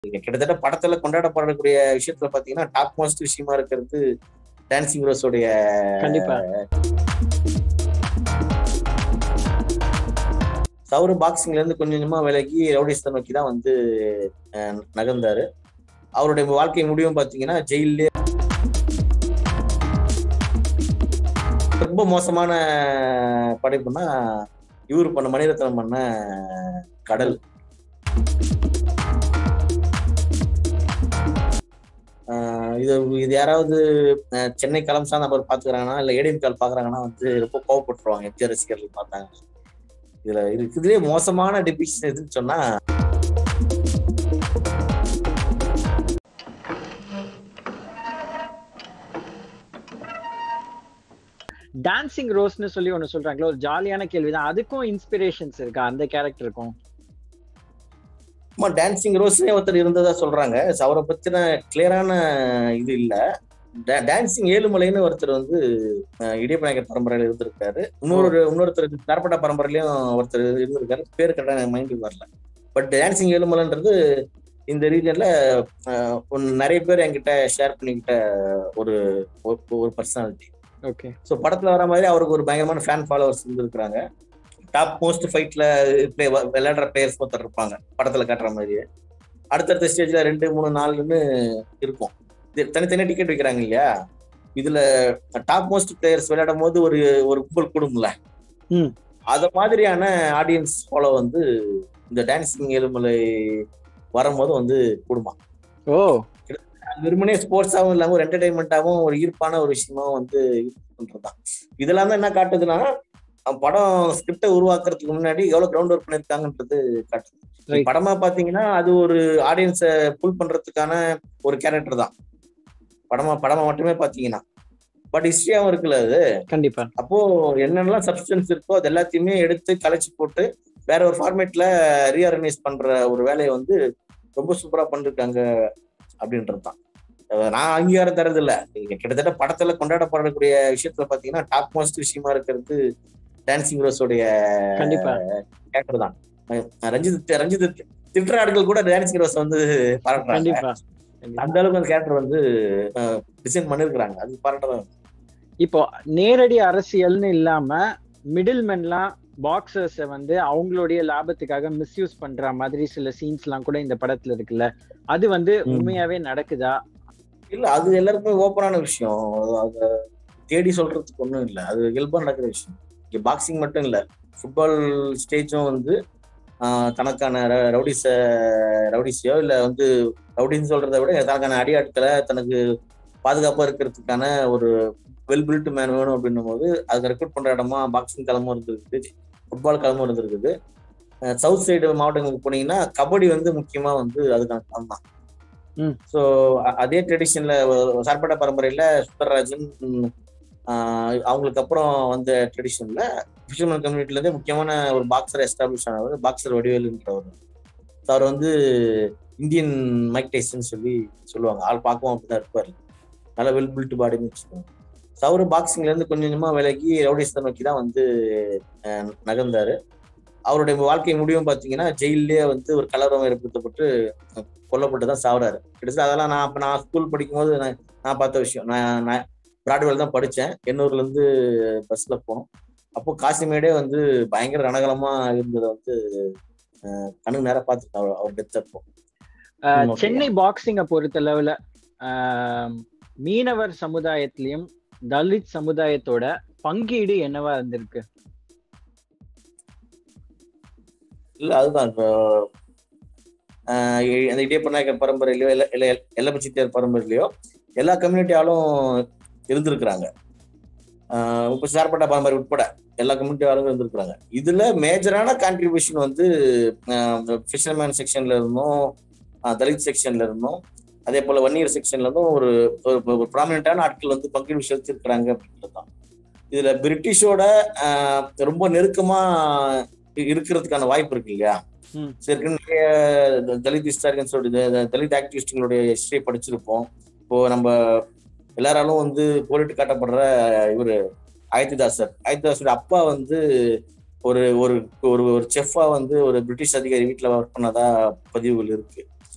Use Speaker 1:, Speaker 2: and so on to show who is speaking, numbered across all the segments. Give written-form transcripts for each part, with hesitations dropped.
Speaker 1: கிட்டத்தட்ட படத்துல கொண்டாடப்படக்கூடிய விஷயத்துல பாத்தீங்கன்னா டாப் மோஸ்ட் விஷயமா இருக்கிறது டான்சிங் ரோஸோடைய.
Speaker 2: கண்டிப்பா
Speaker 1: சவுரு பாக்ஸிங்ல இருந்து கொஞ்சம் கொஞ்சமா விலகி ரவுடிஸ்தை நோக்கி தான் வந்து நகர்ந்தாரு. அவருடைய வாழ்க்கை முடிவும் பாத்தீங்கன்னா ஜெயிலே ரொம்ப மோசமான படைப்புனா இவரு பண்ண மணிரத்னம் பண்ண கடல். இது யாராவது சென்னை களம் சார்ந்த நபர் பாத்துக்கிறாங்கன்னா இல்ல ஏடிஎம் கால் பாக்குறாங்கன்னா வந்து ரொம்ப கோவப்பட்டுருவாங்க. எம்ஜிஆர் ரசிகர்கள் பார்த்தாங்க. இதுல இருக்குதுலயே மோசமான டெபிக்ஷன் எதுன்னு சொன்னா
Speaker 2: டான்சிங் ரோஸ்னு சொல்லி ஒண்ணு சொல்றாங்களோ, ஒரு ஜாலியான கேள்விதான். அதுக்கும் இன்ஸ்பிரேஷன்ஸ் இருக்கா அந்த கேரக்டருக்கும்?
Speaker 1: டான்சிங் ரோஸ்னே ஒருத்தர் இருந்ததா சொல்றாங்க. அவரை பத்தின கிளியரான இது இல்ல. டான்சிங் ஏழுமலைன்னு ஒருத்தர் வந்து இடியப்ப நாயக்கர் பரம்பரையில இருந்திருக்காரு. இன்னொருத்தர் சர்பட்டா பரம்பரையிலயும் ஒருத்தர் இருந்திருக்காரு. பேரு கரெக்டா மைண்டுக்கு வரல. பட் டான்சிங் ஏழுமலைன்றது இந்த ரீஜன்ல நிறைய பேர் என்கிட்ட ஷேர் பண்ணிக்கிட்ட ஒரு பர்சனாலிட்டி.
Speaker 2: ஓகே.
Speaker 1: ஸோ படத்துல வர மாதிரி அவருக்கு ஒரு பயங்கரமான ஃபேன் ஃபாலோவர்ஸ் இருந்திருக்கிறாங்க. டாப் மோஸ்ட் ஃபைட்ல விளையாடுற பிளேயர்ஸ் ஒருத்தர் இருப்பாங்க படத்துல காட்டுற மாதிரியே. அடுத்தடுத்த ஸ்டேஜ்ல 2, 3, 4ன்னு இருக்கும். தனித்தனியா டிக்கெட் வைக்கிறாங்க இல்லையா? இதுல டாப் மோஸ்ட் பிளேயர்ஸ் விளையாடும் போது ஒரு கும்பல் கூடும்ல, அத மாதிரியான ஆடியன்ஸ் ஃபாலோ வந்து இந்த டான்சிங் ஏழுமலை வரும்போது வந்து கூடுமா.
Speaker 2: ஓ,
Speaker 1: வெறுமனே ஸ்போர்ட்ஸாவும் இல்லாம ஒரு என்டர்டைன்மெண்டாவும் ஒரு ஈர்ப்பான ஒரு விஷயமாவும் வந்து பண்றதுதான். இதெல்லாம் தான் என்ன காட்டுதுன்னா, படம் ஸ்கிரிப்டை உருவாக்குறதுக்கு முன்னாடி எவ்வளவு கிரவுண்ட் ஒர்க் பண்ணிருக்காங்கன்றது காட்டுது. படமா பாத்தீங்கன்னா அது ஒரு ஆடியன்ஸை புல் பண்றதுக்கான ஒரு கேரக்டர் தான் படமா மட்டுமே பாத்தீங்கன்னா. பட் ஹிஸ்டரியாவும் இருக்குல்ல அது.
Speaker 2: கண்டிப்பா.
Speaker 1: அப்போ என்னென்னலாம் சப்ஸ்டன்ஸ் இருக்கோ அது எல்லாத்தையுமே எடுத்து கலைச்சு போட்டு வேற ஒரு ஃபார்மேட்ல ரீஆர்கனைஸ் பண்ற ஒரு வேலையை வந்து ரொம்ப சூப்பரா பண்ணிருக்காங்க அப்படின்றதுதான். நான் அங்கீகாரம் தரது இல்ல. கிட்டத்தட்ட படத்துல கொண்டாடப்படக்கூடிய விஷயத்துல பாத்தீங்கன்னா டாப் மோஸ்ட் விஷயமா இருக்கிறது டான்சிங் ரோஸோடைய கேரக்டர் தான். ரஞ்சித் திட்டுற ஆட்கள் கூட டான்சிங் ரோஸ் வந்து பாராட்டுறாங்க. அந்த அளவுக்கு அந்த கேரக்டர் வந்து டிசைன் பண்ணிருக்கிறாங்க. அது பாராட்டதான்.
Speaker 2: இப்போ நேரடி அரசியல்னு இல்லாம மிடில் மென்லாம் பாக்ஸர்ஸை வந்து அவங்களுடைய லாபத்துக்காக மிஸ்யூஸ் பண்ற மாதிரி சில சீன்ஸ் எல்லாம் கூட இந்த படத்துல இருக்குல்ல, அது வந்து உண்மையாவே நடக்குதா?
Speaker 1: இல்ல, அது எல்லாருக்குமே ஓப்பனான விஷயம். அதை தேடி சொல்றதுக்கு ஒண்ணும் இல்லை. அது இயல்பா நடக்கிற விஷயம். இங்க பாக்ஸிங் மட்டும் இல்ல, ஃபுட்பால் ஸ்டேஜும் வந்து தனக்கான ரவுடிஸையோ இல்ல வந்து ரவுடின்னு சொல்றதை விட தனக்கான அடியாட்களை தனக்கு பாதுகாப்பா இருக்கிறதுக்கான ஒரு வெல் பில்ட் மேன் வேணும் அப்படின்னும் போது அதுக்கு ரெக்ரூட் பண்ற இடமா பாக்ஸிங் களமும் இருந்திருக்குது, ஃபுட்பால் களமும் இருந்திருக்குது. சவுத் சைடு மாவட்டங்களுக்கு போனீங்கன்னா கபடி வந்து முக்கியமா வந்து அதுக்கான களம் தான். ஸோ அதே ட்ரெடிஷன்ல சார்பட்டா பரம்பரையில சுந்தரராஜன் அவங்களுக்கு அப்புறம் வந்த ட்ரெடிஷன்ல ஃபிஷர்மேன் கம்யூனிட்டில இருந்தே முக்கியமான ஒரு பாக்ஸர் எஸ்டாப்ளிஷ் ஆனவர் பாக்ஸர் வடிவேலுன்றவர். அவர் வந்து இந்தியன் மைக் டைசன் சொல்லுவாங்க. ஆள் பார்க்கவும் அப்படிதான் இருப்பாரு. நல்ல வெல் பில்ட் பாடின்னு வச்சுக்கோங்க. அவரு பாக்ஸிங்ல இருந்து கொஞ்சம் கொஞ்சமா விலகி ரவுடிஸ்தை நோக்கி தான் வந்து நகர்ந்தாரு. அவருடைய வாழ்க்கை முடிவும் பாத்தீங்கன்னா ஜெயிலே வந்து ஒரு கலவரம் ஏற்படுத்தப்பட்டு கொல்லப்பட்டுதான் சாவுறாரு. கிட்டத்தட்ட அதெல்லாம் நான் ஸ்கூல் படிக்கும் போது நான் பார்த்த விஷயம். நான் பிராட்வேல தான் படித்தேன். எண்ணூர்ல இருந்து பஸ்ல போனோம். அப்போ காசிமேடே வந்து பயங்கர ரணகலமா இருந்ததை வந்து கண்ணுக்கு நேரம் பார்த்துருக்கேன் அவர் டெத் அப்போ.
Speaker 2: சென்னை பாக்ஸிங்கை பொறுத்த லெவல மீனவர் சமுதாயத்திலையும் தலித் சமுதாயத்தோட பங்கீடு என்னவா இருந்திருக்கு?
Speaker 1: இல்ல, அதுதான் இப்போ அந்த இடியப்ப நாயக்கர் பரம்பரையிலயோ இல்ல எல்லப்ப சித்தியார் பரம்பரையிலயோ எல்லா கம்யூனிட்டியாலும் இருந்திருக்கிறாங்க. இப்ப சார்பட்டா பரம்பரை உட்பட எல்லா கம்யூனிட்டியாலும் இருந்திருக்கிறாங்க. இதுல மேஜரான கான்ட்ரிபியூஷன் வந்து ஃபிஷர்மேன் செக்ஷன்ல இருந்தும் தலித் செக்ஷன்ல இருந்தும் அதே போல வன்னியர் செக்ஷன்ல இருந்தும் ஒரு ப்ராமினென்டான ஆட்கள் வந்து பங்கீடு செலுத்திருக்கிறாங்க அப்படின்றதுதான். இதுல பிரிட்டிஷோட ரொம்ப நெருக்கமா இருக்கிறதுக்கான வாய்ப்பு இருக்கு இல்லையா? நிறைய தலித் ஹிஸ்டாரியன்ஸோட தலித் ஆக்டிவிஸ்டுகளுடைய ஹிஸ்டரியை படிச்சிருப்போம். இப்போ நம்ம எல்லாராலும் வந்து போலிட்டு காட்டப்படுற இவரு அயோத்திதாசர் அப்பா வந்து ஒரு ஒரு ஒரு செஃப்பா வந்து ஒரு பிரிட்டிஷ் அதிகாரி வீட்டுல ஒர்க் பண்ணதா பதிவுகள் இருக்கு.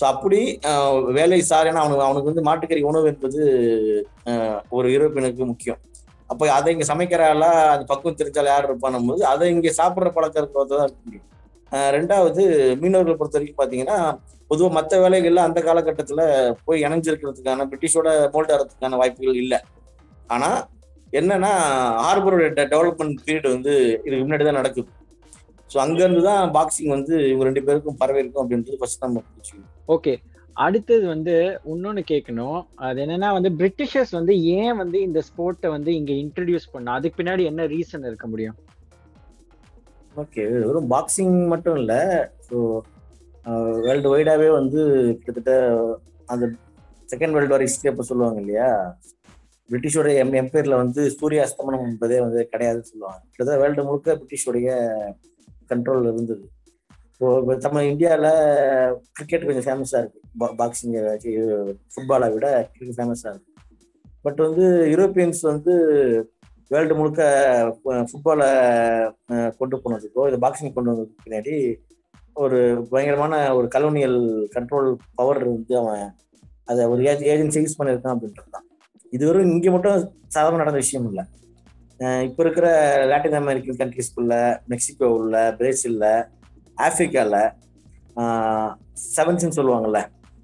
Speaker 1: ஸோ அப்படி வேலை சார், ஏன்னா அவனுக்கு வந்து மாட்டுக்கறி உணவு என்பது ஒரு யூரோப்பியனுக்கு முக்கியம். அப்போ அதை இங்கே சமைக்கிறாளா, அது பக்குவம் தெரிஞ்சால் யார் இருப்பான் போது அதை இங்கே சாப்பிட்ற பழக்கம் இருக்கிறது தான் இருக்க முடியும். ரெண்டாவது, மீனவர்களை பொறுத்த வரைக்கும் பார்த்தீங்கன்னா பொதுவாக மற்ற வேலைகள்ல அந்த காலகட்டத்தில் போய் இணைஞ்சிருக்கிறதுக்கான, பிரிட்டிஷோட மோல்ட் ஆகிறதுக்கான வாய்ப்புகள் இல்லை. ஆனால் என்னன்னா ஹார்பரோட டெவலப்மெண்ட் பீரியட் வந்து இதுக்கு முன்னாடி தான் நடக்குது. ஸோ அங்கேருந்து தான் பாக்ஸிங் வந்து இவங்க 2 பேருக்கும் பரவிருக்கும் அப்படின்றது ஃபர்ஸ்ட் நம்ம புரிஞ்சுக்கணும்.
Speaker 2: ஓகே, அடுத்தது வந்து இன்னொன்னு கேட்கணும். அது என்னன்னா வந்து பிரிட்டிஷர்ஸ் வந்து ஏன் வந்து இந்த ஸ்போர்ட்டை வந்து இங்க இன்ட்ரடியூஸ் பண்ணா, அதுக்கு பின்னாடி என்ன ரீசன் இருக்க முடியும்?
Speaker 1: ஓகே, வெறும் பாக்ஸிங் மட்டும் இல்லை, ஸோ வேர்ல்டு வைடாவே வந்து கிட்டத்தட்ட அந்த செகண்ட் வேர்ல்டு வார் ஹிஸ்டரி அப்போ சொல்லுவாங்க இல்லையா, பிரிட்டிஷோட எம்பையர்ல வந்து சூரிய அஸ்தமனம் என்பதே வந்து கிடையாதுன்னு சொல்லுவாங்க. கிட்டத்தட்ட வேர்ல்டு முழுக்க பிரிட்டிஷோடைய கண்ட்ரோல் இருந்தது. ஸோ நம்ம இந்தியாவில் கிரிக்கெட் கொஞ்சம் ஃபேமஸாக இருக்கு, பாக்ஸிங் ஃபுட்பாலை விட கிரிக்கெட் ஃபேமஸாக இருக்கு. பட் வந்து யூரோப்பியன்ஸ் வந்து வேர்ல்டு முழுக்க ஃபுட்பாலை கொண்டு போனதுக்கோ இது பாக்ஸிங் கொண்டு வந்ததுக்கு பின்னாடி ஒரு பயங்கரமான ஒரு கலோனியல் கண்ட்ரோல் பவர் வந்து அவன் அதை ஒரு ஏஜென்சி யூஸ் பண்ணியிருக்கான் அப்படின்றது தான். இது வெறும் இங்கே மட்டும் சாதாரண நடந்த விஷயம் இல்லை. இப்போ இருக்கிற லாட்டின் அமெரிக்கன் கண்ட்ரிஸ்குள்ள, மெக்சிகோவில், பிரேசில்ல, ஆப்பிரிக்காவில் செவன்ஸ்ன்னு சொல்லுவாங்கல்ல,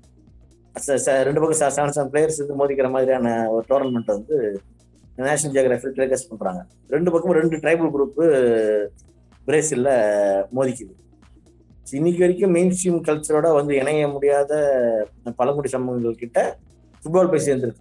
Speaker 1: 2 பக்கம் 7 பிளேயர்ஸ் வந்து மோதிக்கிற மாதிரியான ஒரு டோர்னமெண்ட் வந்து நேஷனல் ஜியோகிராஃபி டெலிகாஸ்ட் பண்றாங்க. 2 பக்கமும் 2 ட்ரைபல் குரூப்பு பிரேசில்ல மோதிக்குது. இன்னைக்கு வரைக்கும் மெயின் ஸ்ட்ரீம் கல்ச்சரோட வந்து இணைய முடியாத பழங்குடி சமூகங்கள் கிட்ட ஃபுட்பால் போய் சேர்ந்துருக்கு.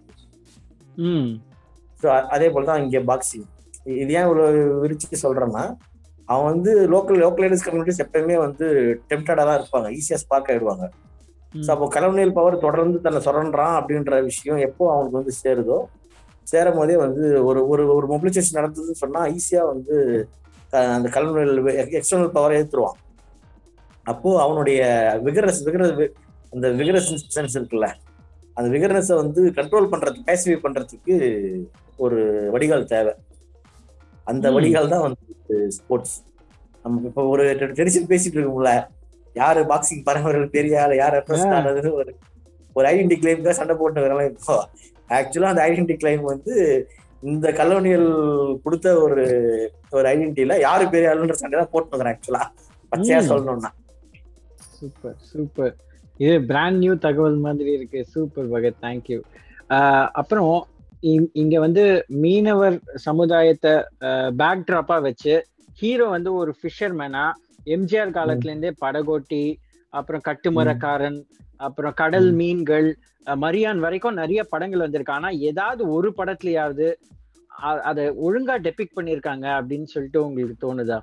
Speaker 1: ஸோ அதே போல தான் இங்கே பாக்ஸிங். இது ஏன் ஒரு விரிச்சு சொல்றேன்னா, அவன் வந்து லோக்கலைஸ் கம்யூனிட்டிஸ் எப்பயுமே வந்து டெம்ப்டடா தான் இருப்பாங்க, ஈஸியா ஸ்பார்க் ஆயிடுவாங்க. ஸோ அப்போ கலோனியல் பவர் தொடர்ந்து தன்னை சுரண்டான் அப்படின்ற விஷயம் எப்போ அவனுக்கு வந்து சேருதோ, சேரும் போதே வந்து ஒரு ஒரு ஒரு மொபிலைசேஷன் நடந்ததுன்னு சொன்னா ஈஸியா வந்து அந்த கலோனியல் எக்ஸ்டர்னல் பவரை ஏற்றுருவான். அப்போ அவனுடைய அந்த விகரஸ் சென்ஸ் இருக்குல்ல, அந்த விகரனஸை வந்து கண்ட்ரோல் பண்றதுக்கு, பேசிஃபை பண்றதுக்கு ஒரு வடிகால் தேவை. அந்த வடிகால் தான் வந்து ஸ்போர்ட்ஸ். நமக்கு இப்போ ஒரு ட்ரெடிஷன் பேசிட்டு இருக்கோம்ல, யாரு பாக்ஸிங் பரம்பரை பெரிய ஆள், யார் ரெப்ரசன்ட் ஆனதுன்னு ஒரு ஐடென்டி கிளைம் தான் சண்டை போட்டு வரலாம். இப்போ ஆக்சுவலா அந்த ஐடென்டி கிளைம் வந்து இந்த கலோனியல் கொடுத்த ஒரு ஐடென்டிட்டியில யாரு பெரிய ஆளுன்ற சண்டை தான் போட்டு வந்துடுறேன். ஆக்சுவலா பச்சையா சொல்லணும்னா.
Speaker 2: சூப்பர் சூப்பர், இது பிராண்ட் நியூ தகவல் மாதிரி இருக்கு. Super Bhagat, thank you. அப்புறம் இங்க வந்து மீனவர் சமுதாயத்தை பேக்ட்ராப்பா வச்சு ஹீரோ வந்து ஒரு ஃபிஷர்மேனா, எம்ஜிஆர் காலத்துல இருந்தே படகோட்டி, அப்புறம் கட்டுமரக்காரன், அப்புறம் கடல் மீன்கள், மரியான் வரைக்கும் நிறைய படங்கள் வந்திருக்கு. ஆனா ஏதாவது ஒரு படத்துலயாவது அதை ஒழுங்கா டெபிக் பண்ணிருக்காங்க அப்படின்னு சொல்லிட்டு உங்களுக்கு தோணுதா?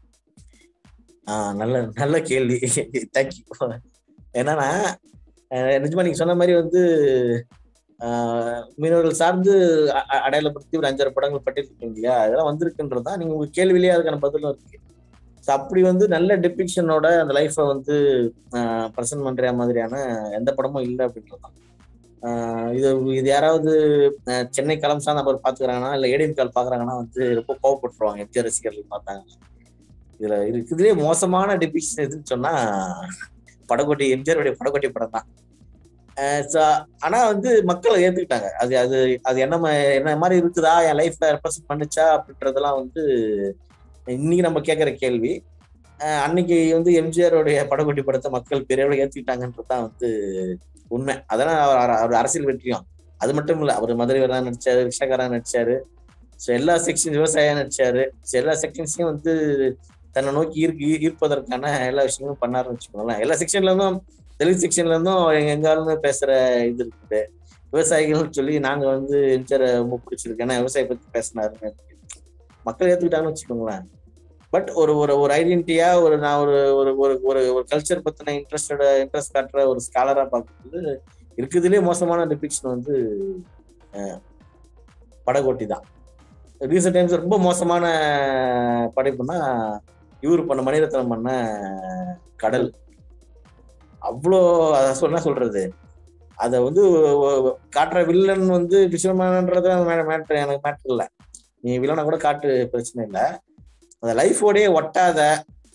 Speaker 1: நல்ல கேள்வி, தேங்க்யூ. என்னன்னா நிஜமா நீங்க சொன்ன மாதிரி வந்து மீனவர்கள் சார்ந்து அடையாளப்படுத்தி ஒரு 5-6 படங்கள் பட்டிருக்கீங்க இல்லையா, அதெல்லாம் வந்திருக்குன்றதுதான் நீங்க உங்க கேள்வியிலேயே அதுக்கான பதிலும் இருக்கு. ஸோ அப்படி வந்து நல்ல டெபிக்ஷனோட அந்த லைஃப்பை வந்து ப்ரெசென்ட் பண்ற மாதிரியான எந்த படமும் இல்லை அப்படின்றதுதான். இது யாராவது சென்னை களம் சார்ந்த நபர் பாத்துக்கிறாங்கன்னா, இல்லை ஏடிஎம் கால் பாக்குறாங்கன்னா வந்து ரொம்ப கோவப்பட்டுருவாங்க எம்ஜிஆர் ரசிகர்கள் பார்த்தாங்க. இதுல இருக்குதுலேயே மோசமான டெபிக்ஷன் எதுன்னு சொன்னா படகோட்டி, எம்ஜிஆருடைய படகோட்டி படம் தான். ஆனா வந்து மக்களை ஏத்துக்கிட்டாங்க. அது அது அது என்ன மாதிரி இருக்குதா, என் லைஃப்ல ரெப்ரசென்ட் பண்ணுச்சா அப்படின்றதெல்லாம் வந்து இன்னைக்கு நம்ம கேட்கிற கேள்வி. அன்னைக்கு வந்து எம்ஜிஆருடைய படகோட்டி படத்தை மக்கள் பெரிய அளவுல ஏத்துக்கிட்டாங்கன்றதுதான் வந்து உண்மை. அதெல்லாம் அவர் அரசியல் வெற்றியும். அது மட்டும் இல்ல, அவர் மதுரைவரா நடிச்சாரு, ரிக்ஷாக்காரா நடிச்சாரு, ஸோ எல்லா செக்ஷன் விவசாயம் நடிச்சாரு. ஸோ எல்லா செக்ஷன்ஸையும் வந்து தன்னை நோக்கி ஈர்ப்பதற்கான எல்லா விஷயங்களும் பண்ணாருன்னு வச்சுக்கோங்களேன். எல்லா செக்ஷன்ல இருந்தும், தெலுங்கு செக்ஷன்ல இருந்தும் எங்காலுமே பேசுற இது இருக்குது. விவசாயிகள் சொல்லி நாங்க வந்து எம்ஜிஆரை ரொம்ப பிடிச்சிருக்கேன், விவசாய பத்தி பேசினாருன்னு மக்கள் ஏத்துக்கிட்டாங்கன்னு வச்சுக்கோங்களேன். பட் ஒரு ஐடென்டிட்டியா நான் ஒரு கல்ச்சர் பத்தின இன்ட்ரெஸ்ட் காட்டுற ஒரு ஸ்காலரா பார்க்கும்போது இருக்குதுலேயே மோசமான டிபிக்ஷன் வந்து படகோட்டி தான். ரீசெண்ட் டைம்ஸ் ரொம்ப மோசமான படைப்புனா இவரு பண்ண மணிரத்னம் பண்ண கடல். அவ்வளோ என்ன சொல்றது, அதை வந்து காட்டுற வில்லன் வந்து பிஷர்மேன்ன்றது மேட்ரு, எனக்கு மேட்ரு இல்லை. நீ வில்லனை கூட காட்டு, பிரச்சனை இல்லை. அந்த லைஃபோடய ஒட்டாத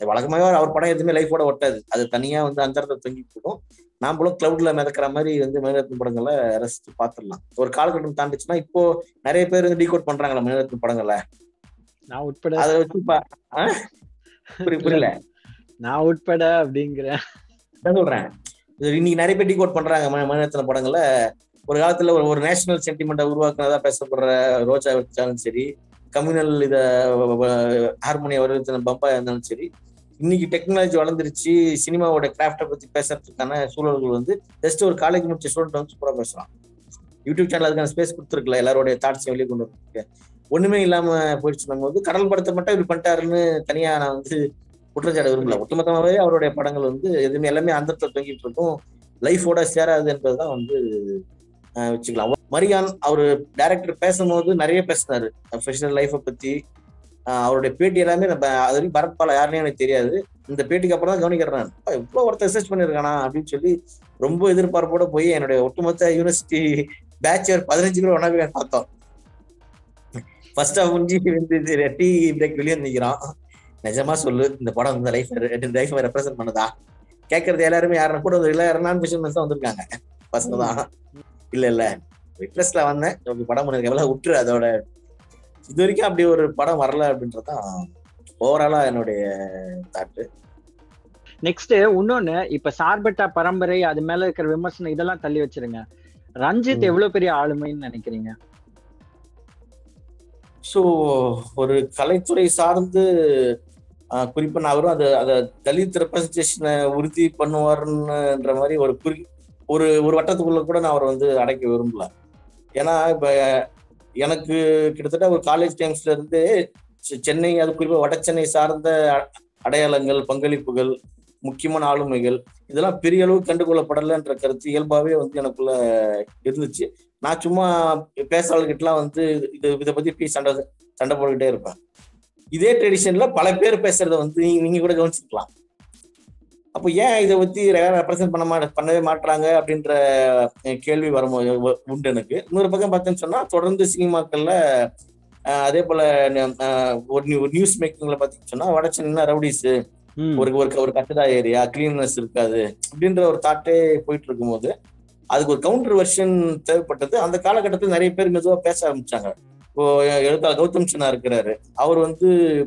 Speaker 1: வழக்கமாக அவர் படம் எதுவுமே லைஃபோட ஒட்டாது, அது தனியா வந்து அந்தரத்தை தொங்கிட்டு இருக்கும். நாமளும் கிளவுட்ல மிதக்கிற மாதிரி வந்து மணிரத்னம் படங்களை ரசிச்சு பார்த்துடலாம். ஒரு காலகட்டம் தாண்டிச்சுன்னா இப்போ நிறைய பேர் வந்து டீகோட் பண்றாங்களா மணிரத்னம் படங்களை,
Speaker 2: நான் உட்பட.
Speaker 1: அதை வச்சு புரியல,
Speaker 2: நான் உட்பட அப்படிங்கிறேன்
Speaker 1: சொல்றேன். இன்னைக்கு நிறைய பேர் டீகோட் பண்றாங்க மணிரத்னம் படங்களை. ஒரு காலத்துல ஒரு நேஷனல் சென்டிமெண்ட்டை உருவாக்குனதா பேசப்படுற ரோஜா வச்சாலும் சரி, கம்யூனல் இத ஹார்மோனியா வருது பம்பாயா இருந்தாலும் சரி, இன்னைக்கு டெக்னாலஜி வளர்ந்துருச்சு, சினிமாவோட கிராஃப்டை பத்தி பேசுறதுக்கான சூழல்கள் வந்து ஜஸ்ட் ஒரு காலேஜ் முடிச்ச ஸ்டூடெண்ட் வந்து சூப்பரா பேசலாம். யூடியூப் சேனல் அதுக்கான ஸ்பேஸ் கொடுத்துருக்குல, எல்லாரோடைய தாட்ஸையும் வெளியே கொண்டு வரதுக்கு. ஒண்ணுமே இல்லாம போயிடுச்சு போது கடல் படத்தை மட்டும் இப்படி பண்ணிட்டாருன்னு தனியா நான் வந்து குற்றச்சாட விரும்பல. ஒட்டுமொத்தமாவே அவருடைய படங்கள் வந்து எதுவுமே எல்லாமே அந்தத்தை தொங்கிட்டு இருக்கும், லைஃபோட சேராது என்பதுதான் வந்து வச்சுக்கலாம். மரியான் அவரு டைரக்டர் பேசும்போது நிறைய பேசினாரு ப்ரொஃபஷனல் லைஃபை பத்தி. அவருடைய பேட்டி எல்லாமே நம்ம அது வரைக்கும் பரப்பால யாருன்னே எனக்கு தெரியாது, இந்த பேட்டிக்கு அப்புறம் தான் கவனிக்கிறேன். இவ்வளவு ஒருத்தர் ரிசர்ச் பண்ணிருக்கானா அப்படின்னு சொல்லி ரொம்ப எதிர்பார்ப்போட போய் என்னுடைய ஒட்டுமொத்த யூனிவர்சிட்டி பேட்ச் 15 பேர் ஒன்னா போய் பார்த்தோம். ஃபர்ஸ்ட் ஆஃப் முடிஞ்சு டீ பிரேக் வெளியே நிற்கிறான். நிஜமா சொல்லு, இந்த படம் இந்த லைஃப் ரெப்ரசென்ட் பண்ணுதா? கேட்கறது எல்லாருமே யாரும் கூட இல்ல, நான் தான் வந்திருக்காங்க பசங்க தான். இல்ல இன்ட்ரெஸ்ட்ல வந்தேன், படம் பண்ணி எவ்வளவு விட்டுரு அதோட. இது வரைக்கும் அப்படி ஒரு படம் வரல அப்படின்றதான் ஓவராலா என்னுடைய தாட்டு.
Speaker 2: நெக்ஸ்ட் இன்னொன்னு, இப்ப சார்பட்டா பரம்பரை அது மேல இருக்கிற விமர்சனம் இதெல்லாம் தள்ளி வச்சிருங்க, ரஞ்சித் எவ்வளவு பெரிய ஆளுமைன்னு நினைக்கிறீங்க?
Speaker 1: ஸோ ஒரு கலைத்துறை சார்ந்து குறிப்பா நான் அவரும் அதை தலித் ரெப்ரசன்டேஷனை உறுதி பண்ணுவாருன்ற மாதிரி ஒரு வட்டத்துக்குள்ள கூட நான் அவர் வந்து அடைக்க விரும்பல. ஏன்னா இப்ப எனக்கு கிட்டத்தட்ட ஒரு காலேஜ் டைம்ஸ்ல இருந்து சென்னை, அது குறிப்பா வட சென்னை சார்ந்த அடையாளங்கள், பங்களிப்புகள், முக்கியமான ஆளுமைகள் இதெல்லாம் பெரிய அளவு கண்டுகொள்ளப்படலைன்ற கருத்து இயல்பாவே வந்து எனக்குள்ள இருந்துச்சு. நான் சும்மா பேசாளர்கிட்டலாம் வந்து இதை பத்தி சண்டை போட்டுக்கிட்டே இருப்பேன். இதே ட்ரெடிஷன்ல பல பேர் பேசுறத வந்து நீங்க கூட கவனிச்சுக்கலாம். அப்போ ஏன் இதை பத்தி ரெப்ரசென்ட் பண்ணவே மாட்டுறாங்க அப்படின்ற கேள்வி உண்டு எனக்கு. இன்னொரு பக்கம் பார்த்தேன்னு சொன்னா தொடர்ந்து சினிமாக்கள்ல அதே போல ஒரு நியூஸ் மேக்கிங்ல பாத்தீங்கன்னு சொன்னா வட சென்னை ரவுடிஸ், ஒரு கட்டடா ஏரியா, கிளீன்னஸ் இருக்காது அப்படின்ற ஒரு தாட்டே போயிட்டு இருக்கும் போது அதுக்கு ஒரு கவுண்டர் வெர்ஷன் தேவைப்பட்டது. அந்த காலகட்டத்தில் நிறைய பேர் மெதுவா பேச ஆரம்பிச்சாங்க. இப்போ எழுத்தாளர் கௌதம் சின்ஹா இருக்கிறாரு, அவர் வந்து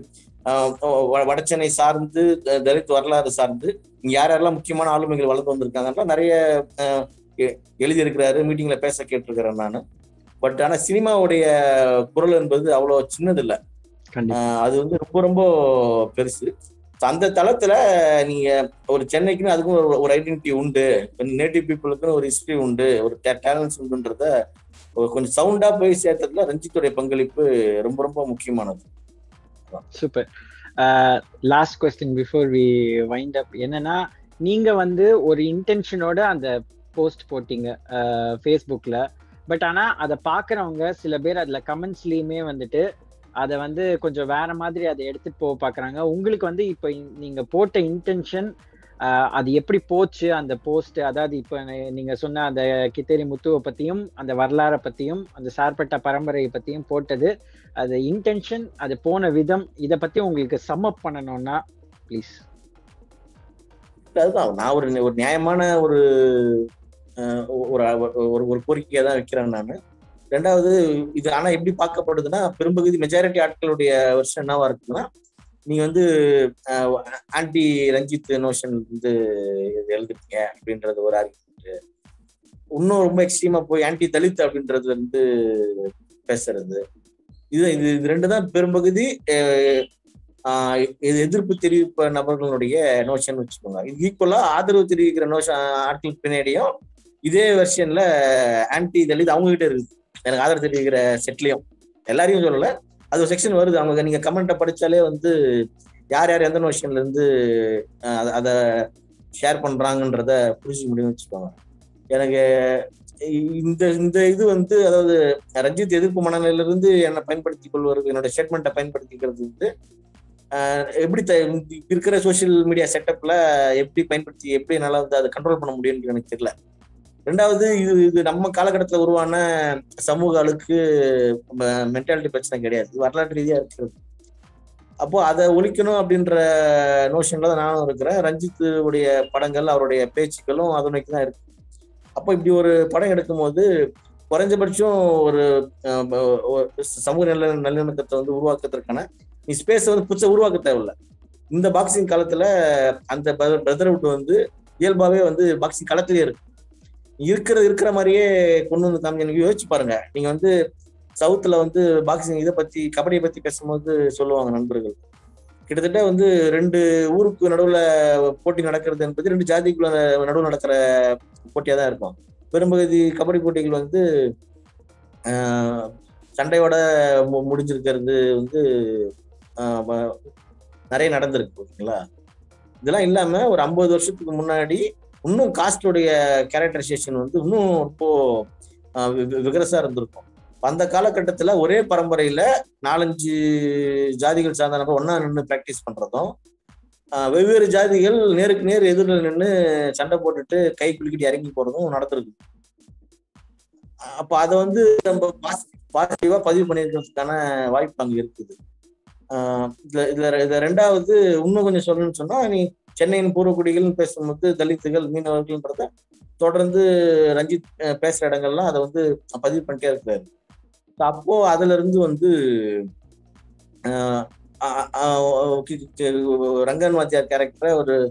Speaker 1: வடசென்னை சார்ந்து தலித் வரலாறு சார்ந்து இங்க யாரெல்லாம் முக்கியமான ஆளுமைகள் வளர்ந்து வந்திருக்காங்கன்னா நிறைய எழுதியிருக்கிறாரு, மீட்டிங்ல பேச கேட்டிருக்கிறேன் நான். பட் ஆனா சினிமாவுடைய குரல் என்பது அவ்வளவு சின்னது இல்லை, அது வந்து ரொம்ப ரொம்ப பெருசு. அந்த தளத்துல நீங்க ஒரு சென்னைக்குன்னு அதுக்கும் ஒரு ஐடென்டிட்டி உண்டு, நேட்டிவ் பீப்புளுக்குன்னு ஒரு ஹிஸ்டரி உண்டு, ஒரு டேலண்ட்ஸ் உண்டுன்றத கொஞ்சம் சவுண்டா போய் சேர்த்ததுல ரஞ்சித்துடைய பங்களிப்பு ரொம்ப ரொம்ப முக்கியமானது.
Speaker 2: Super. Last question before we wind up. என்னன்னா, நீங்க வந்து ஒரு இன்டென்ஷனோட அந்த போஸ்ட் போட்டீங்க ஃபேஸ்புக்ல, பட் ஆனா அதை பாக்குறவங்க சில பேர் அதுல கமெண்ட்ஸ்லயுமே வந்துட்டு அதை வந்து கொஞ்சம் வேற மாதிரி அதை எடுத்துட்டு போக பாக்குறாங்க. உங்களுக்கு வந்து இப்ப நீங்க போட்ட இன்டென்ஷன் அது எப்படி போச்சு அந்த போஸ்ட்? அதாவது இப்ப நீங்க சொன்ன அந்த கித்தேரி முத்துவை பத்தியும் அந்த வரலாறை பத்தியும் அந்த சார்பட்டா பரம்பரையை பத்தியும் போட்டது, அது இன்டென்ஷன், அது போன விதம், இதை பத்தி உங்களுக்கு சம் அப் பண்ணணும்னா ப்ளீஸ்.
Speaker 1: அதுதான் நான் ஒரு நியாயமான ஒரு கோரிக்கையை தான் வைக்கிறேன் நான். ரெண்டாவது, இது ஆனா எப்படி பார்க்கப்படுதுன்னா, பெரும்பகுதி மெஜாரிட்டி ஆட்களுடைய வருஷம் என்னவா இருக்குன்னா, நீங்க வந்து ஆன்டி ரஞ்சித் நோஷன் வந்து எழுதுறீங்க அப்படின்றது ஒரு ஆர்குமெண்ட். இன்னும் ரொம்ப எக்ஸ்ட்ரீமா போய் ஆன்டி தலித் அப்படின்றது வந்து பேசுறது, இது ரெண்டு தான் பெரும்பகுதி எதிர்ப்பு தெரிவிப்ப நபர்களுடைய நோஷன் வச்சுக்கோங்க. இது ஈக்குவலா ஆதரவு தெரிவிக்கிற ஆட்களுக்கு பின்னாடியும் இதே வெர்ஷன்ல ஆன்டி தலித் அவங்க கிட்ட இருக்குது. எனக்கு ஆதரவு தெரிவிக்கிற செட்லயும் எல்லாரையும் சொல்லல, அது ஒரு செக்ஷன் வருது. அவங்க நீங்க கமெண்ட்டை படிச்சாலே வந்து யார் யார் எந்த நோஷன்ல இருந்து அதை ஷேர் பண்றாங்கன்றத புரிஞ்சுக்க முடியும்னு வச்சுக்கோங்க. எனக்கு இந்த இது வந்து, அதாவது ரஞ்சித் எதிர்ப்பு மனநிலையில இருந்து என்னை பயன்படுத்திக் கொள்வது, என்னோட ஸ்டேட்மெண்ட்டை பயன்படுத்திக்கிறது வந்து எப்படி இருக்கிற சோசியல் மீடியா செட்டப்ல எப்படி நல்லா வந்து அதை கண்ட்ரோல் பண்ண முடியும்னு எனக்கு தெரியல. ரெண்டாவது, இது நம்ம காலகட்டத்தில் உருவான சமூக அழுக்கு மென்டாலிட்டி பிரச்சனை கிடையாது, வரலாற்று ரீதியா இருக்கிறது. அப்போ அதை ஒழிக்கணும் அப்படின்ற நோஷன்ல தான் நானும் இருக்கிறேன். ரஞ்சித் உடைய படங்கள், அவருடைய பேச்சுக்களும் அதை நோக்கி தான் இருக்கு. அப்போ இப்படி ஒரு படம் எடுக்கும்போது குறைஞ்சபட்சம் ஒரு சமூக நல்லிணக்கத்தை வந்து உருவாக்குறதுக்கான நீ ஸ்பேஸை வந்து புதுசா உருவாக்க தேவையில்ல. இந்த பாக்ஸிங் காலத்துல அந்த பிரதர்ஹுட் வந்து இயல்பாவே வந்து பாக்ஸிங் களத்திலேயே இருக்கு. இருக்கிற மாதிரியே கொண்டு வந்து காமிச்சு எனக்கு யோசிச்சு பாருங்க. நீங்க வந்து சவுத்துல வந்து பாக்ஸிங் இதை பத்தி கபடியை பத்தி பேசும்போது சொல்லுவாங்க நண்பர்கள், கிட்டத்தட்ட வந்து 2 ஊருக்கு நடுவுல போட்டி நடக்கிறது என்பது 2 ஜாதிக்குள்ள நடுவில் நடக்கிற போட்டியா தான் இருக்கும். பெரும்பகுதி கபடி போட்டிகள் வந்து சண்டையோட முடிஞ்சிருக்கிறது வந்து நிறைய நடந்திருக்கு. ஓகேங்களா? இதெல்லாம் இல்லாம ஒரு 50 வருஷத்துக்கு முன்னாடி இன்னும் காஸ்டோடைய கேரக்டரைசேஷன் வந்து இன்னும் இப்போ விகரசா இருந்திருக்கும். அந்த காலகட்டத்துல ஒரே பரம்பரையில 4-5 ஜாதிகள் சார்ந்த நபர் ஒன்னா நின்று பிராக்டிஸ் பண்றதும், வெவ்வேறு ஜாதிகள் நேருக்கு நேர் எதிரில் நின்று சண்டை போட்டுட்டு கை குலுக்கிட்டு இறங்கி போறதும் நடந்திருக்கு. அப்ப அதை வந்து நம்ம பாசிட்டிவா பதிவு பண்ணிருக்கிறதுக்கான வாய்ப்பு அங்க இருக்குது. இதுல ரெண்டாவது இன்னும் கொஞ்சம் சொல்லணும்னு சொன்னா, நீ சென்னையின் பூர்வக்குடிகள் பேசும்போது தலித்துகள், மீனவர்கள்ன்றத தொடர்ந்து ரஞ்சித் பேசுற இடங்கள்லாம் அதை வந்து பதிவு பண்ணிட்டே இருக்கிறாரு. அப்போ அதுல இருந்து வந்து ரங்கன் வாத்தியார் கேரக்டரை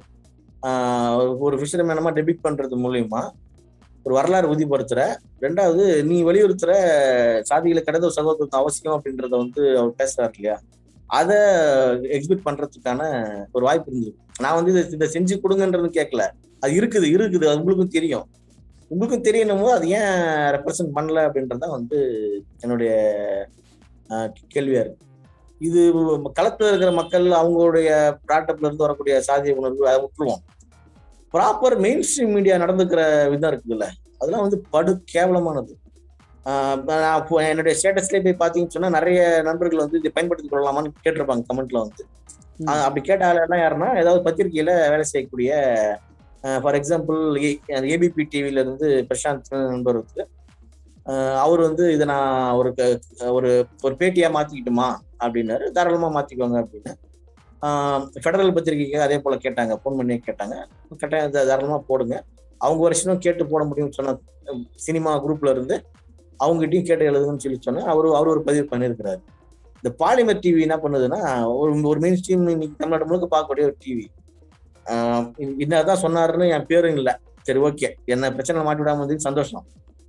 Speaker 1: ஒரு ஃபிஷர்மேனமா டெபிக் பண்றது மூலியமா ஒரு வரலாறு உறுதிப்படுத்துற. ரெண்டாவது, நீ வலியுறுத்துற சாதிகளை கடந்த ஒரு சகோதரத்துவம் அவசியம் அப்படின்றத வந்து அவர் பேசுறாரு இல்லையா, அதை எக்ஸிபிட் பண்றதுக்கான ஒரு வாய்ப்பு இருந்தது. நான் வந்து இதை செஞ்சு கொடுங்கன்றது கேட்கல, அது இருக்குது அது உங்களுக்கும் தெரியும். உங்களுக்கும் தெரியணும் போது அது ஏன் ரெப்ரசன்ட் பண்ணல அப்படின்றத வந்து என்னுடைய கேள்வியா இருக்கு. இது களத்துல இருக்கிற மக்கள் அவங்களுடைய பிராட்டப்ல இருந்து வரக்கூடிய சாதிய உணர்வு அதை விட்டுருவோம். ப்ராப்பர் மெயின் ஸ்ட்ரீம் மீடியா நடந்துக்கிற விதம் இருக்குதுல்ல, அதெல்லாம் வந்து படு கேவலமானது. என்னுடைய ஸ்டேட்டஸ்லேயே போய் பார்த்தீங்கன்னு சொன்னா நிறைய நண்பர்கள் வந்து இதை பயன்படுத்திக் கொள்ளலாமான்னு கேட்டிருப்பாங்க கமெண்ட்ல வந்து. அப்படி கேட்ட ஆள் யாருன்னா, ஏதாவது பத்திரிகையில வேலை செய்யக்கூடிய, ஃபார் எக்ஸாம்பிள் ஏபிபி டிவில இருந்து பிரசாந்த் நண்பர் வந்து அவர் வந்து இதை நான் ஒரு பேட்டியா மாத்திக்கிட்டுமா அப்படின்னாரு. தாராளமா மாத்திக்குவாங்க அப்படின்னு. ஃபெடரல் பத்திரிகைக்கு அதே போல கேட்டாங்க, ஃபோன் பண்ணி கேட்டாங்க. தாராளமா போடுங்க, அவங்க வருஷனும் கேட்டு போட முடியும்னு சொன்ன சினிமா குரூப்ல இருந்து அவங்ககிட்டயும் கேட்டு எழுதுன்னு சொல்லி சொன்னா அவர் ஒரு பதிவு பண்ணியிருக்கிறாரு. இந்த பாலிமர் டிவி என்ன பண்ணுதுன்னா, ஒரு மெயின் ஸ்ட்ரீம் இன்னைக்கு தமிழ்நாடு முழுக்க பார்க்கக்கூடிய ஒரு டிவி. என்னதான் சொன்னாருன்னு என் பேரும் இல்லை, சரி ஓகே, என்ன பிரச்சனை மாட்டி விடாம வந்து சந்தோஷம்.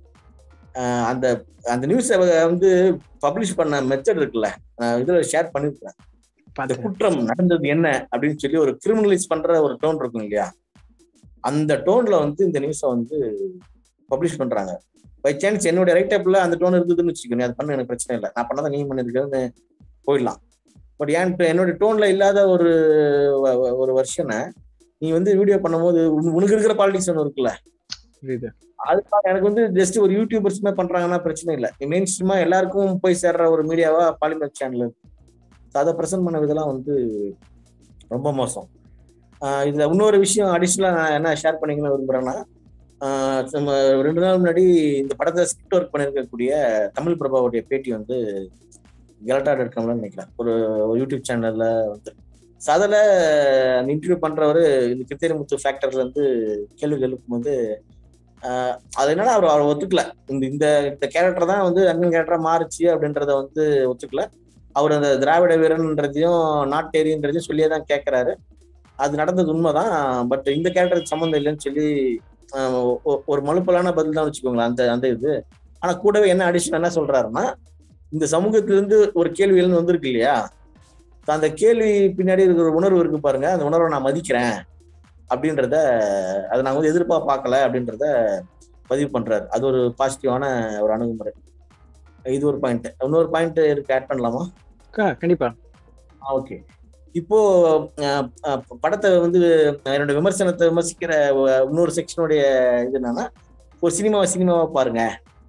Speaker 1: அந்த அந்த நியூஸை வந்து பப்ளிஷ் பண்ண மெத்தட் இருக்குல்ல, இதுல ஷேர் பண்ணிருக்கிறேன். அந்த குற்றம் நடந்தது என்ன அப்படின்னு சொல்லி ஒரு கிரிமினலைஸ் பண்ற ஒரு டோன் இருக்கும் இல்லையா, அந்த டோன்ல வந்து இந்த நியூஸை வந்து பப்ளிஷ் பண்றாங்க. பை சான்ஸ் என்னுடைய ரைட் அப்ல அந்த டோன் இருக்குதுன்னு வச்சுக்கோங்க, அது பண்ண எனக்கு பிரச்சனை இல்லை, நான் பண்ணாதான் நீ பண்ணிருக்கேன்னு போயிடலாம். பட் என்னுடைய டோன்ல இல்லாத ஒரு வருஷனை நீ வந்து வீடியோ பண்ணும்போது உனக்கு இருக்கிற பாலிடிக்ஸ் ஒன்று இருக்குல்ல, அதுக்காக எனக்கு வந்து ஜஸ்ட் ஒரு யூடியூபர்ஸ்மே பண்றாங்கன்னா பிரச்சனை இல்லை. மெயின் ஸ்ட்ரீமா எல்லாருக்கும் போய் சேர்ற ஒரு மீடியாவா பாலிமர் சேனல் அதை ப்ரெசென்ட் பண்ண விதெல்லாம் வந்து ரொம்ப மோசம். இதுல இன்னொரு விஷயம் அடிஷனலா நான் என்ன ஷேர் பண்ணிக்கணும்னு விரும்புறேன்னா, நம்ம 2 நாள் முன்னாடி இந்த படத்தை ஸ்கிரிப்ட் ஒர்க் பண்ணிருக்கக்கூடிய தமிழ் பிரபாவுடைய பேட்டி வந்து கலட்டா.comல நினைக்கிறேன் ஒரு யூடியூப் சேனல்ல வந்து அதில் அந்த இன்டர்வியூ பண்றவரு இந்த கிருத்திரமுத்து ஃபேக்டர்ல இருந்து கேள்வி எழுப்பும் போது அது என்னன்னா அவர் ஒத்துக்கல, இந்த கேரக்டர் தான் வந்து அண்ணன் கேரக்டரா மாறுச்சு அப்படின்றத வந்து ஒத்துக்கல. அவர் அந்த திராவிட வீரன்ன்றதையும் நாட்டேரியன்றதையும் சொல்லியே தான் கேட்கிறாரு. அது நடந்தது உண்மைதான், பட் இந்த கேரக்டருக்கு சம்மந்தம் இல்லைன்னு சொல்லி ஒரு மலுப்பலான பதில் தான் வச்சுக்கோங்களேன் அந்த இது. ஆனா கூடவே என்ன அடிஷன் என்ன சொல்றாருன்னா, இந்த சமூகத்திலிருந்து ஒரு கேள்விகள் வந்திருக்கு இல்லையா, அந்த கேள்வி பின்னாடி இருக்கிற உணர்வு இருக்கு பாருங்க, அந்த உணர்வை நான் மதிக்கிறேன் அப்படின்றத, அதை நான் வந்து எதிர்ப்பா பார்க்கல அப்படின்றத பதிவு பண்றாரு. அது ஒரு பாசிட்டிவான ஒரு அணுகுமுறை. இது ஒரு பாயிண்ட். இன்னொரு பாயிண்ட் இருக்கு, ஆட் பண்ணலாமா?
Speaker 2: கண்டிப்பா.
Speaker 1: ஓகே. இப்போ படத்தை வந்து என்னோட விமர்சனத்தை விமர்சிக்கிற இன்னொரு செக்ஷனுடைய இது என்னன்னா, ஒரு சினிமாவை பாருங்க,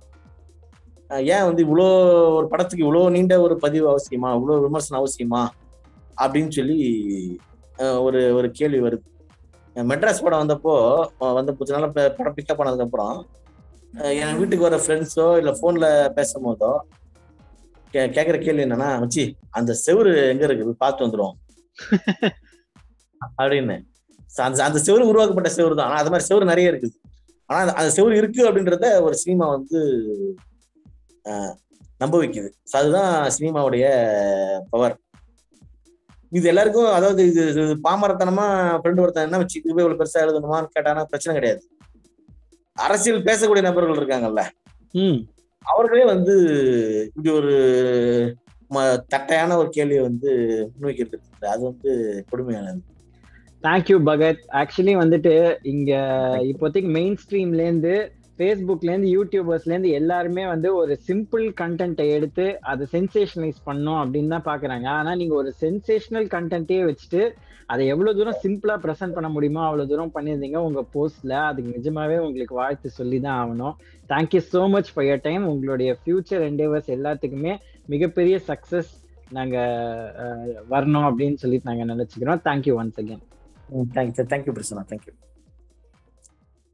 Speaker 1: ஏன் வந்து இவ்வளோ ஒரு படத்துக்கு இவ்வளோ நீண்ட ஒரு பதிவு அவசியமா, இவ்வளோ விமர்சனம் அவசியமா அப்படின்னு சொல்லி ஒரு கேள்வி வருது. மெட்ராஸ் படம் வந்தப்போ நல்ல படம் பிக்கப் பண்ணதுக்கு அப்புறம் என் வீட்டுக்கு வர ஃப்ரெண்ட்ஸோ இல்லை ஃபோன்ல பேசும் போதோ கேக்குற கேள்வி என்னன்னா, மச்சி அந்த செவுரு எங்க இருக்கு பார்த்து வந்துடும் அப்படின்னு. அந்த செவுரு உருவாக்கப்பட்ட செவுரு தான். ஆனா அது மாதிரி செவுரு நிறைய இருக்குது. ஆனா அந்த செவுரு இருக்கு அப்படின்றத ஒரு சினிமா வந்து நம்ப வைக்குது. அதுதான் சினிமாவுடைய பவர். இது எல்லாருக்கும், அதாவது இது பாமரத்தனமா ஃப்ரெண்டு ஒருத்தன் என்ன வச்சு இதுவே இவ்வளவு பெருசா எழுதணுமான்னு கேட்டானா பிரச்சனை கிடையாது. அரசியல் பேசக்கூடிய நபர்கள் இருக்காங்கல்ல, அவர்களே வந்து இப்படி ஒரு தட்டையான ஒரு கேள்வியை வந்து முன்வைக்கிறது, அது வந்து கொடுமையானது.
Speaker 2: தேங்க்யூ பகத். ஆக்சுவலி வந்துட்டு இங்க இப்போதைக்கு மெயின் ஸ்ட்ரீம்ல இருந்து, ஃபேஸ்புக்ல இருந்து, யூடியூபர்ஸ்ல இருந்து எல்லாருமே வந்து ஒரு சிம்பிள் கண்டென்ட்டை எடுத்து அதை சென்சேஷனலைஸ் பண்ணோம் அப்படின்னு தான் பாக்குறாங்க. ஆனா நீங்க ஒரு சென்சேஷனல் கண்டென்ட்டே வச்சுட்டு அதை எவ்வளவு தூரம் சிம்பிளா ப்ரெசென்ட் பண்ண முடியுமோ அவ்வளவு தூரம் பண்ணியிருந்தீங்க உங்க போஸ்ட்ல. அதுக்கு நிஜமாவே உங்களுக்கு வாழ்த்து சொல்லி தான் ஆகணும். Thank you so much for your time. உங்களுடைய ஃபியூச்சர் என்டேவர்ஸ் எல்லாத்துக்குமே மிகப்பெரிய சக்சஸ் நாங்க வரணும் அப்படின்னு சொல்லிட்டு நாங்க நினைச்சுக்கிறோம். Thank you once again.
Speaker 1: Thank you Prasanna. Thank you.